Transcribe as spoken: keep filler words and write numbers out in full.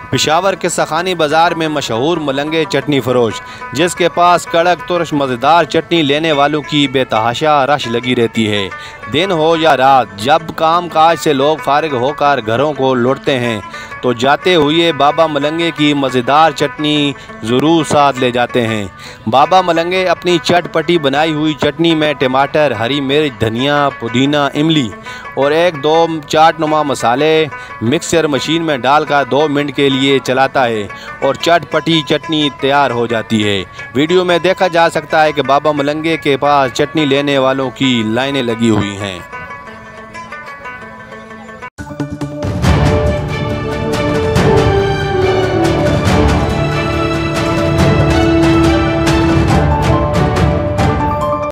पेशावर के सखानी बाज़ार में मशहूर मलंगे चटनी फरोश, जिसके पास कड़क तुरश मज़ेदार चटनी लेने वालों की बेतहाशा रश लगी रहती है। दिन हो या रात, जब काम काज से लोग फारिग होकर घरों को लौटते हैं तो जाते हुए बाबा मलंगे की मज़ेदार चटनी ज़रूर साथ ले जाते हैं। बाबा मलंगे अपनी चटपटी बनाई हुई चटनी में टमाटर, हरी मिर्च, धनिया, पुदीना, इमली और एक दो चाटनुमा मसाले मिक्सर मशीन में डालकर दो मिनट के लिए चलाता है और चटपटी चटनी तैयार हो जाती है। वीडियो में देखा जा सकता है कि बाबा मलंगे के पास चटनी लेने वालों की लाइनें लगी हुई हैं।